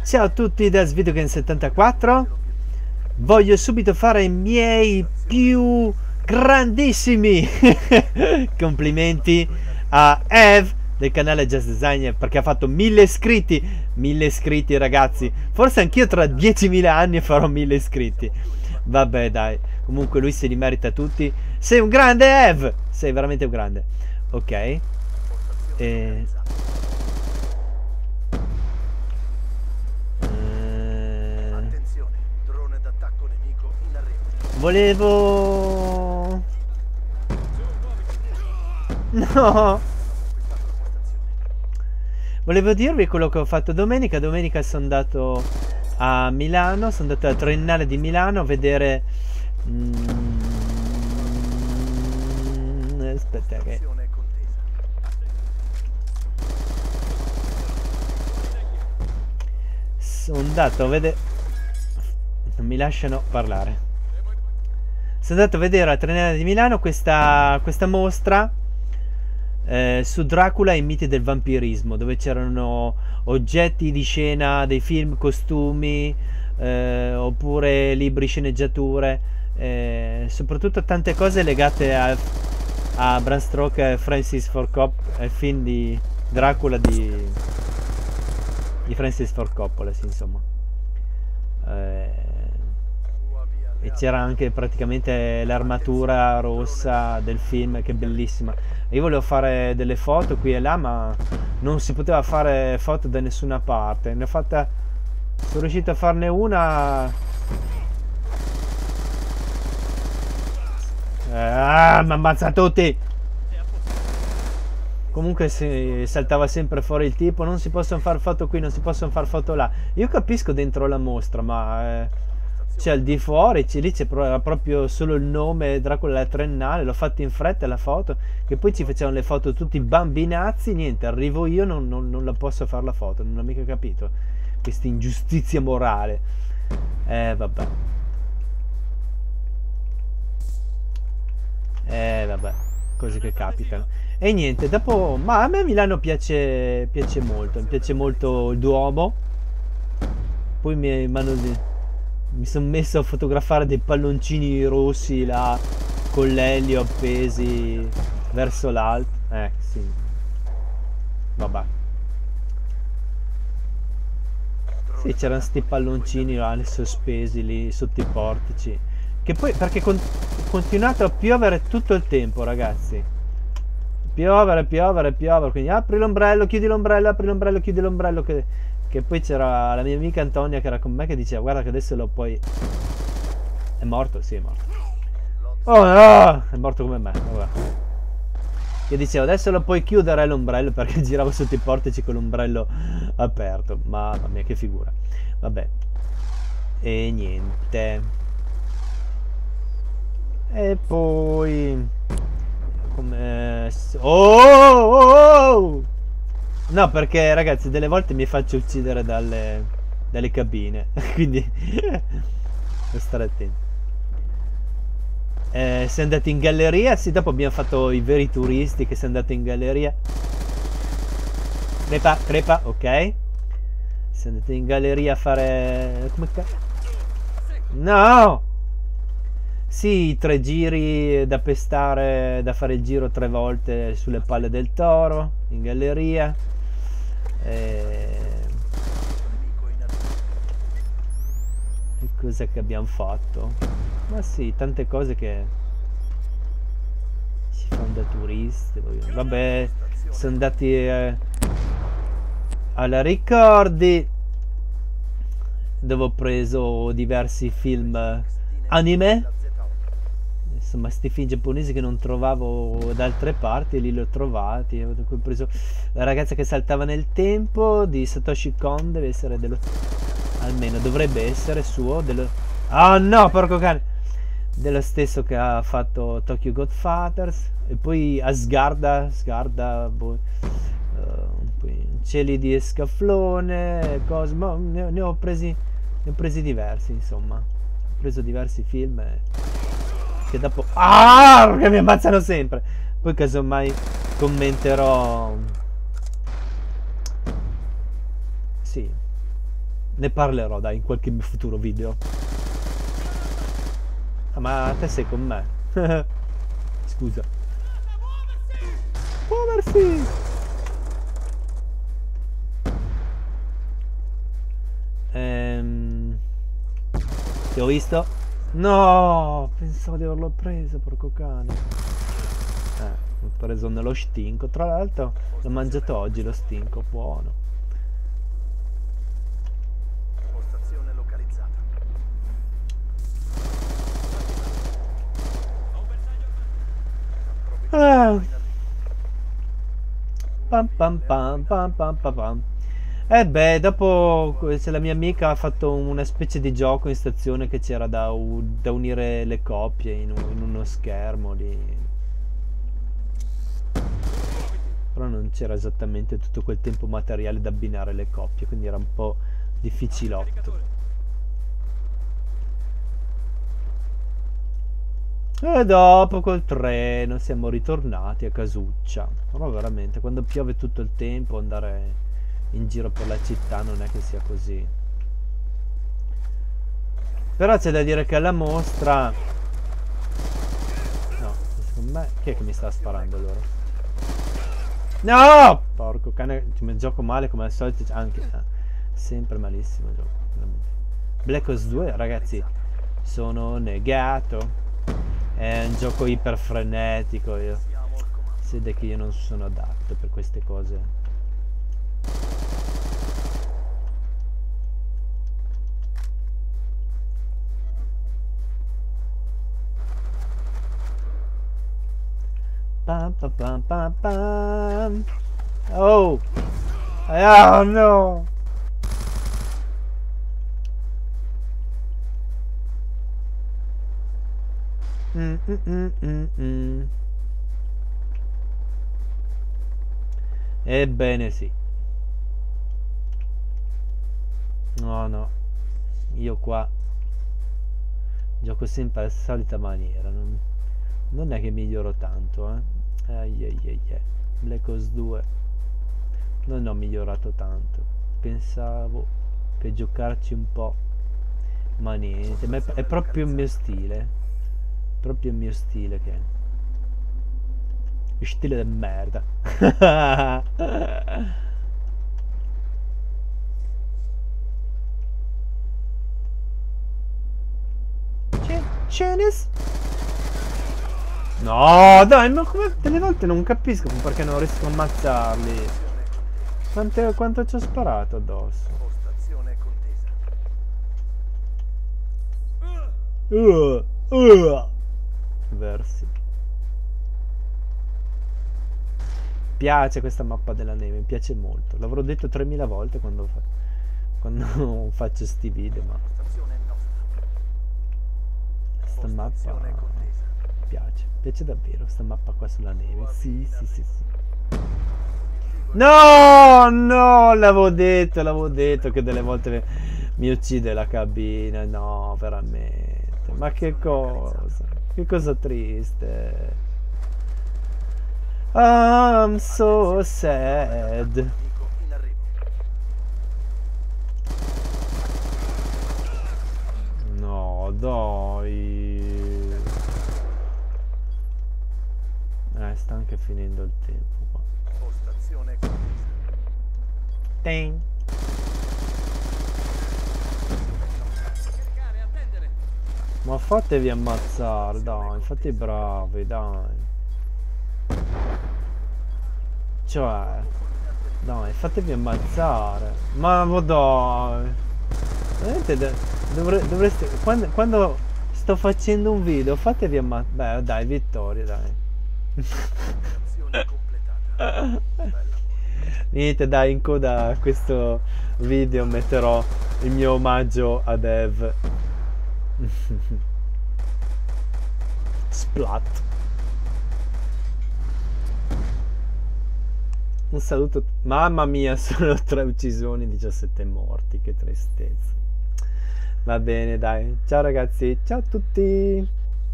Ciao a tutti da Svidogen74. Voglio subito fare i miei più grandissimi complimenti a Eve del canale Just Designer, perché ha fatto 1000 iscritti. 1000 iscritti, ragazzi. Forse anch'io tra 10.000 anni farò 1000 iscritti. Vabbè, dai, comunque lui se li merita tutti. Sei un grande, Eve, sei veramente un grande. Ok. Volevo... No! Volevo dirvi quello che ho fatto domenica. Domenica sono andato a Milano, sono andato al Triennale di Milano a vedere... aspetta che... Sono andato a vedere... Non mi lasciano parlare. Sono andato a vedere al Triennale di Milano questa mostra su Dracula e i miti del vampirismo, dove c'erano oggetti di scena dei film, costumi, oppure libri, sceneggiature, soprattutto tante cose legate a Bram Stoker e Francis Ford Coppola, il film di Dracula di Francis Ford Coppola, sì, insomma. E c'era anche praticamente l'armatura rossa del film, che è bellissima. Io volevo fare delle foto qui e là, ma non si poteva fare foto da nessuna parte. Ne ho fatta, sono riuscito a farne una. Mi ammazza tutti. Comunque si saltava sempre fuori il tipo: non si possono fare foto qui, non si possono fare foto là. Io capisco dentro la mostra, ma c'è al di fuori, lì c'è proprio solo il nome Dracula Triennale. L'ho fatta in fretta la foto, che poi ci facevano le foto tutti bambinazzi. Niente, arrivo io, non la posso fare la foto. Non ho mica capito questa ingiustizia morale. Vabbè. Vabbè, cose che capitano. E niente, dopo... Ma a me Milano piace molto. Mi piace molto il Duomo. Poi mi sono messo a fotografare dei palloncini rossi là, con l'elio appesi verso l'alto. Sì. Vabbè. Sì, c'erano sti palloncini là, sospesi lì sotto i portici. Che poi, perché è continuato a piovere tutto il tempo, ragazzi. Piovere, quindi apri l'ombrello, chiudi l'ombrello, apri l'ombrello, chiudi l'ombrello. Che poi c'era la mia amica Antonia che era con me, che diceva: guarda che adesso lo puoi... È morto? Sì, è morto. Oh no! È morto come me. Vabbè. Che diceva: adesso lo puoi chiudere l'ombrello, perché giravo sotto i portici con l'ombrello aperto. Mamma mia, che figura. Vabbè. E niente. E poi... come... Oh! No, perché ragazzi, delle volte mi faccio uccidere dalle cabine. Quindi devo stare attento. Sei andato in galleria? Sì, dopo abbiamo fatto i veri turisti che sono andati in galleria. Crepa, ok. Sei andato in galleria a fare... come no! Sì, 3 giri da pestare, da fare il giro 3 volte sulle palle del toro, in galleria. E cosa che abbiamo fatto? Ma sì, tante cose che si fanno da turisti. Vabbè, sono andati alla Ricordi, dove ho preso diversi film anime. Insomma, sti film giapponesi che non trovavo da altre parti, lì li ho trovati. Ho preso La ragazza che saltava nel tempo di Satoshi Kon, deve essere almeno dovrebbe essere suo, oh no, porco cane! Dello stesso che ha fatto Tokyo Godfathers. E poi Asgarda, poi Cieli di Escaflone, Cosmo. Ne ho presi diversi, insomma. Ho preso diversi film che dopo... che mi ammazzano sempre. Poi casomai commenterò... Sì, Ne parlerò, dai, in qualche mio futuro video. Ah, ma te sei con me. Scusa. Muoversi! Ti ho visto? No! Pensavo di averlo preso, porco cane. L'ho preso nello stinco. Tra l'altro l'ho mangiato oggi lo stinco, buono. Postazione localizzata. Pam pam pam pam pam pam pam. Beh, dopo se la mia amica ha fatto una specie di gioco in stazione che c'era da unire le coppie in uno schermo lì. Però non c'era esattamente tutto quel tempo materiale da abbinare le coppie, quindi era un po' difficilotto. E dopo col treno siamo ritornati a casuccia. Però veramente, quando piove tutto il tempo, andare in giro per la città non è che sia così. Però c'è da dire che alla mostra... No, secondo me... Chi è che mi sta sparando loro? No! Porco cane, mi gioco male come al solito, anche... sempre malissimo il gioco, veramente. Black Ops 2, ragazzi, sono negato. È un gioco iper frenetico, io. Si vede che io non sono adatto per queste cose. Pam pam pam pam pam. Oh! Oh no! Ebbene sì. No, no. Io qua gioco sempre alla solita maniera. Non è che miglioro tanto, eh. Ai ai ai ai. Black Ops 2 non ho migliorato tanto. Pensavo che giocarci un po', ma niente. Ma è proprio il mio stile. Proprio il mio stile che è. Stile de merda. Cenis? No, dai, ma come delle volte non capisco perché non riesco a ammazzarli. Quanto ci ho sparato addosso? Postazione contesa. Versi. Piace questa mappa della neve, mi piace molto. L'avrò detto 3000 volte quando faccio sti video, ma questa mappa piace davvero, questa mappa qua sulla neve. Sì, sì, sì, sì. No, no, l'avevo detto che delle volte mi uccide la cabina. No, veramente. Ma che cosa triste. I'm so sad. No, dai. Sta anche finendo il tempo qua. Postazione Ting. Ma fatevi ammazzare, dai, fate i bravi, dai. Cioè, dai, fatevi ammazzare. Ma dai. Veramente dovreste... Quando sto facendo un video, fatevi ammazzare. Beh, dai, vittoria, dai. Niente, dai, in coda a questo video metterò il mio omaggio a Dev. Splat. Un saluto. Mamma mia, sono 3 uccisioni, 17 morti, che tristezza. Va bene, dai. Ciao ragazzi, ciao a tutti.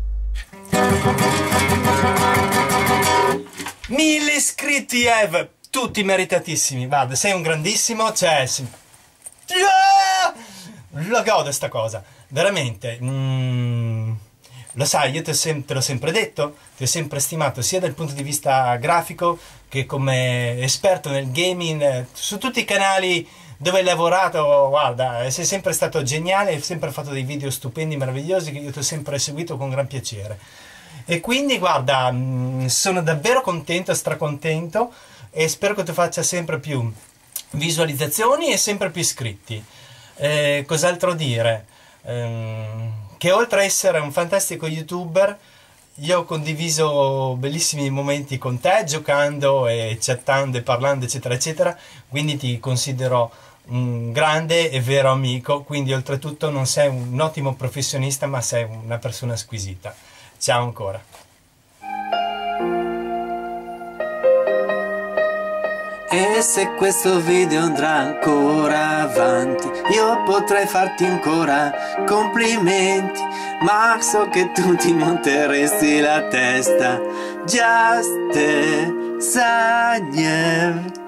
1000 iscritti, Ev, tutti meritatissimi. Vado, sei un grandissimo, cioè... lo godo sta cosa, veramente. Lo sai, io te l'ho sempre detto, ti ho sempre stimato sia dal punto di vista grafico che come esperto nel gaming, su tutti i canali dove hai lavorato, guarda, sei sempre stato geniale, hai sempre fatto dei video stupendi, meravigliosi, che io ti ho sempre seguito con gran piacere. E quindi, guarda, sono davvero contento, stracontento, e spero che tu faccia sempre più visualizzazioni e sempre più iscritti. Cos'altro dire? Che oltre a essere un fantastico youtuber, io ho condiviso bellissimi momenti con te, giocando e chattando e parlando, eccetera eccetera, quindi ti considero un grande e vero amico, quindi oltretutto non sei un ottimo professionista, ma sei una persona squisita. Ciao ancora. E se questo video andrà ancora avanti, io potrei farti ancora complimenti, ma so che tu ti monteresti la testa. Just Sanjev.